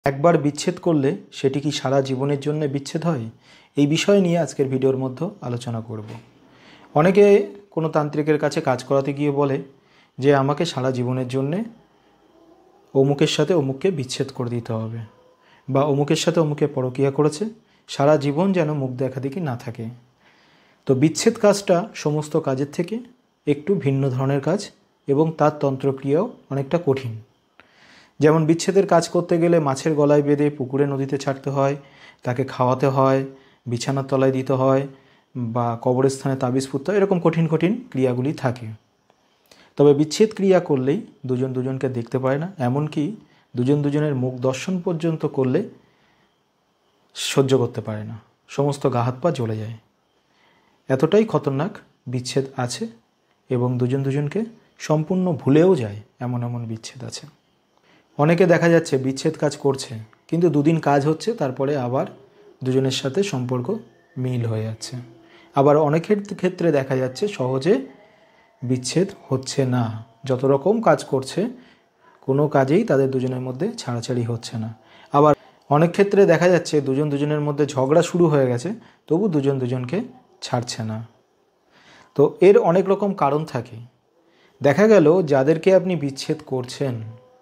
একবার বিচ্ছেদ করলে সেটি কি সারা জীবনের জন্য বিচ্ছেদ হয়? এই বিষয় নিয়ে আজকের ভিডিওর মধ্যে আলোচনা করব। অনেকে কোনো তান্ত্রিকের কাছে কাজ করাতে গিয়ে বলে যে আমাকে সারা জীবনের জন্যে অমুকের সাথে অমুককে বিচ্ছেদ করে দিতে হবে, বা অমুকের সাথে অমুকে পরকীয়া করেছে, সারা জীবন যেন মুখ দেখাদেখি না থাকে। তো বিচ্ছেদ কাজটা সমস্ত কাজের থেকে একটু ভিন্ন ধরনের কাজ এবং তার তন্ত্রক্রিয়াও অনেকটা কঠিন। যেমন বিচ্ছেদের কাজ করতে গেলে মাছের গলায় বেঁধে পুকুরে নদীতে ছাড়তে হয়, তাকে খাওয়াতে হয়, বিছানার তলায় দিতে হয়, বা কবরস্থানে তাবিজ পুঁততে হয়, এরকম কঠিন কঠিন ক্রিয়াগুলি থাকে। তবে বিচ্ছেদ ক্রিয়া করলেই দুজন দুজনকে দেখতে পায় না, এমনকি দুজন দুজনের মুখ দর্শন পর্যন্ত করলে সহ্য করতে পারে না, সমস্ত গা হাত পা জ্বলে যায়। এতটাই খতরনাক বিচ্ছেদ আছে, এবং দুজন দুজনকে সম্পূর্ণ ভুলেও যায় এমন এমন বিচ্ছেদ আছে। অনেকে দেখা যাচ্ছে বিচ্ছেদ কাজ করছে, কিন্তু দুদিন কাজ হচ্ছে, তারপরে আবার দুজনের সাথে সম্পর্ক মিল হয়ে যাচ্ছে। আবার অনেকের ক্ষেত্রে দেখা যাচ্ছে সহজে বিচ্ছেদ হচ্ছে না, যত রকম কাজ করছে কোনো কাজেই তাদের দুজনের মধ্যে ছাড়াছাড়ি হচ্ছে না। আবার অনেক ক্ষেত্রে দেখা যাচ্ছে দুজন দুজনের মধ্যে ঝগড়া শুরু হয়ে গেছে, তবু দুজন দুজনকে ছাড়ছে না। তো এর অনেক রকম কারণ থাকে। দেখা গেল যাদেরকে আপনি বিচ্ছেদ করছেন,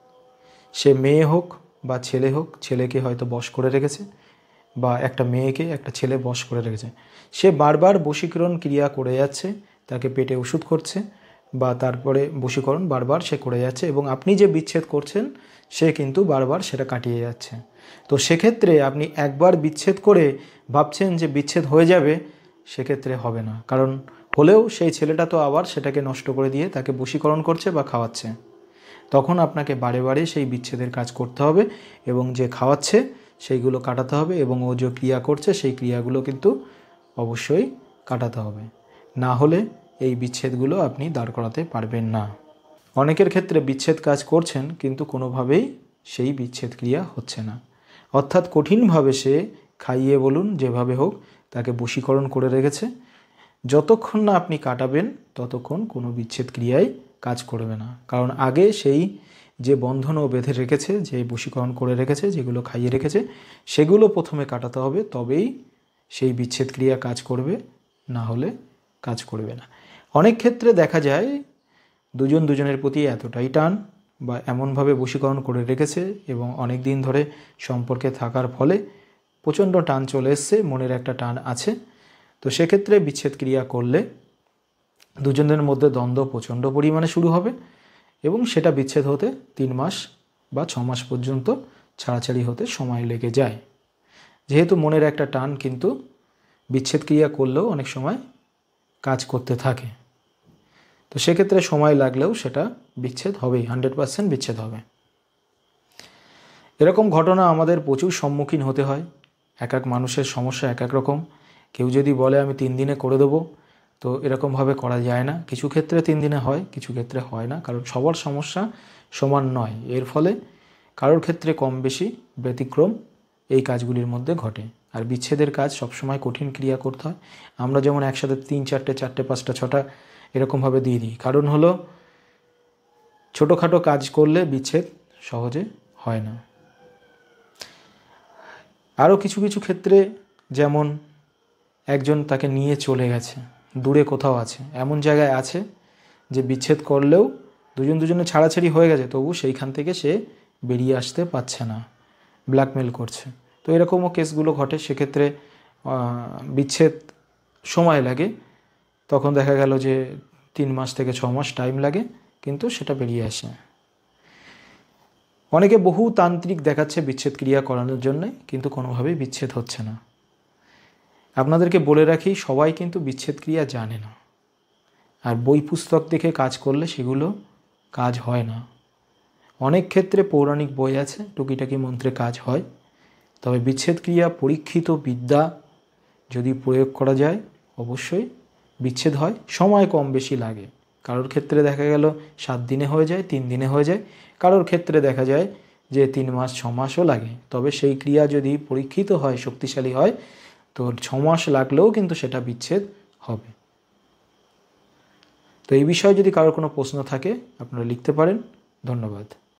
সে মেয়ে হোক বা ছেলে হোক, ছেলেকে হয়তো বশ করে রেখেছে, বা একটা মেয়েকে একটা ছেলে বশ করে রেখেছে। সে বারবার বশীকরণ ক্রিয়া করে যাচ্ছে, তাকে পেটে ওষুধ করছে, বা তারপরে বশীকরণ বারবার সে করে যাচ্ছে, এবং আপনি যে বিচ্ছেদ করছেন সে কিন্তু বারবার সেটা কাটিয়ে যাচ্ছে। তো সেক্ষেত্রে আপনি একবার বিচ্ছেদ করে ভাবছেন যে বিচ্ছেদ হয়ে যাবে, সেক্ষেত্রে হবে না। কারণ হলেও সেই ছেলেটা তো আবার সেটাকে নষ্ট করে দিয়ে তাকে বশীকরণ করছে বা খাওয়াচ্ছে। তখন আপনাকে বারে বারে সেই বিচ্ছেদের কাজ করতে হবে, এবং যে খাওয়াচ্ছে সেইগুলো কাটাতে হবে, এবং ও যে ক্রিয়া করছে সেই ক্রিয়াগুলো কিন্তু অবশ্যই কাটাতে হবে। না হলে এই বিচ্ছেদগুলো আপনি দাঁড় করাতে পারবেন না। অনেকের ক্ষেত্রে বিচ্ছেদ কাজ করছেন, কিন্তু কোনোভাবেই সেই বিচ্ছেদ ক্রিয়া হচ্ছে না। অর্থাৎ কঠিনভাবে সে খাইয়ে বলুন যেভাবে হোক তাকে বশীকরণ করে রেখেছে। যতক্ষণ না আপনি কাটাবেন ততক্ষণ কোনো বিচ্ছেদ ক্রিয়ায় কাজ করবে না। কারণ আগে সেই যে বন্ধনও বেঁধে রেখেছে, যে বশীকরণ করে রেখেছে, যেগুলো খাইয়ে রেখেছে, সেগুলো প্রথমে কাটাতে হবে, তবেই সেই বিচ্ছেদ ক্রিয়া কাজ করবে, না হলে কাজ করবে না। অনেক ক্ষেত্রে দেখা যায় দুজন দুজনের প্রতি এতটাই টান, বা এমনভাবে বশীকরণ করে রেখেছে এবং অনেক দিন ধরে সম্পর্কে থাকার ফলে প্রচণ্ড টান চলে এসছে, মনের একটা টান আছে। তো সেক্ষেত্রে বিচ্ছেদ ক্রিয়া করলে দুজনের মধ্যে দ্বন্দ্ব প্রচণ্ড পরিমাণে শুরু হবে, এবং সেটা বিচ্ছেদ হতে 3 মাস বা 6 মাস পর্যন্ত ছাড়াছাড়ি হতে সময় লেগে যায়। যেহেতু মনের একটা টান কিন্তু বিচ্ছেদ ক্রিয়া করলেও অনেক সময় কাজ করতে থাকে। তো সেক্ষেত্রে সময় লাগলেও সেটা বিচ্ছেদ হবেই, 100% বিচ্ছেদ হবে। এরকম ঘটনা আমাদের প্রচুর সম্মুখীন হতে হয়। এক এক মানুষের সমস্যা এক এক রকম। কেউ যদি বলে আমি 3 দিনে করে দেবো, তো এরকমভাবে করা যায় না। কিছু ক্ষেত্রে 3 দিনে হয়, কিছু ক্ষেত্রে হয় না, কারণ সবার সমস্যা সমান নয়। এর ফলে কারোর ক্ষেত্রে কম বেশি ব্যতিক্রম এই কাজগুলির মধ্যে ঘটে। আর বিচ্ছেদের কাজ সবসময় কঠিন ক্রিয়া করতে হয়। আমরা যেমন একসাথে 3, 4, 5টা 6টা এরকমভাবে দিয়ে দিই, কারণ হলো ছোটোখাটো কাজ করলে বিচ্ছেদ সহজে হয় না। আরও কিছু কিছু ক্ষেত্রে, যেমন একজন তাকে নিয়ে চলে গেছে, দূরে কোথাও আছে, এমন জায়গায় আছে যে বিচ্ছেদ করলেও দুজন দুজনে ছাড়াছাড়ি হয়ে গেছে, তবু সেইখান থেকে সে বেরিয়ে আসতে পারছে না, ব্ল্যাকমেল করছে। তো এরকমও কেসগুলো ঘটে। সেক্ষেত্রে বিচ্ছেদ সময় লাগে, তখন দেখা গেল যে 3 মাস থেকে 6 মাস টাইম লাগে, কিন্তু সেটা বেরিয়ে আসে। অনেকে বহু তান্ত্রিক দেখাচ্ছে বিচ্ছেদ ক্রিয়া করানোর জন্য, কিন্তু কোনোভাবেই বিচ্ছেদ হচ্ছে না। আপনাদেরকে বলে রাখি, সবাই কিন্তু বিচ্ছেদ ক্রিয়া জানে না, আর বই পুস্তক দেখে কাজ করলে সেগুলো কাজ হয় না। অনেক ক্ষেত্রে পৌরাণিক বই আছে, টুকিটাকি মন্ত্রে কাজ হয়। তবে বিচ্ছেদ ক্রিয়া পরীক্ষিত বিদ্যা যদি প্রয়োগ করা যায়, অবশ্যই বিচ্ছেদ হয়। সময় কম বেশি লাগে। কারোর ক্ষেত্রে দেখা গেল 7 দিনে হয়ে যায়, 3 দিনে হয়ে যায়। কারোর ক্ষেত্রে দেখা যায় যে 3 মাস 6 মাসও লাগে। তবে সেই ক্রিয়া যদি পরীক্ষিত হয়, শক্তিশালী হয়, তো 6 মাস লাগলেও কিন্তু সেটা বিচ্ছেদ হবে। তো এই বিষয়ে যদি কারোর কোনো প্রশ্ন থাকে আপনারা লিখতে পারেন। ধন্যবাদ।